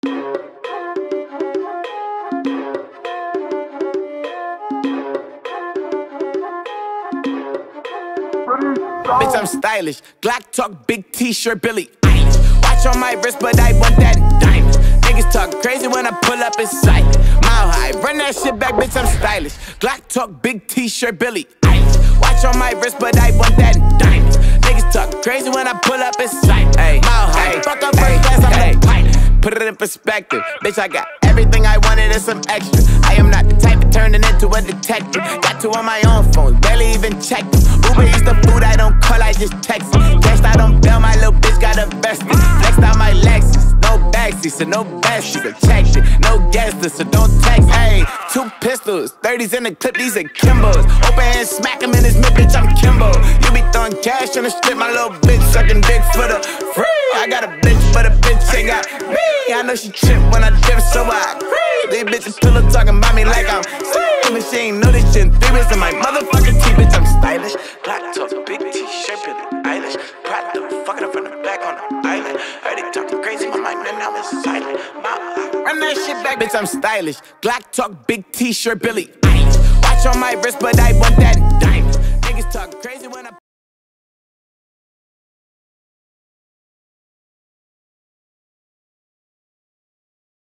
Bitch, I'm stylish. Glock talk, big t-shirt, Billy Eilish. Watch on my wrist, but I want that diamond. Niggas talk crazy when I pull up in sight. Mile high, run that shit back, bitch, I'm stylish. Glock talk, big t-shirt, Billy Eilish. Watch on my wrist, but I want that diamond. Niggas talk crazy when I pull up in sight. Mile high, fuck up first class, I'm the pilot. Put it in perspective, bitch, I got everything I wanted and some extra. I am not the type of turning into a detective. Got two on my own phone, barely even checked them. Uber Eats the food, I don't call, I just text them. Cashed out on bail, my little bitch got invested. Flexed out my Lexus, no backseat, so no bestie. So check it, no guesses, so don't text. Hey, 2 pistols, 30s in the clip, these are Kimbos. Open hand, smack him in his mid, bitch, I'm Kimbo. You be throwing cash on the strip, my little bitch sucking dick for the free. I got a bitch, but a bitch ain't got me. I know she trip when I dip, so I agree. These bitches pillow talking about me like I'm sweet. But she ain't know this shit in 3 weeks in my motherfucking teeth, bitch, I'm stylish. Black top, big t-shirt, Billie Eilish. Proud to fuck it up from the back on the island. Heard it talking crazy on my man, now it's silent. Run that shit back, bitch, I'm stylish. Glock talk, big t-shirt, Billie Eilish. Watch on my wrist, but I want that diamond. Niggas talk crazy.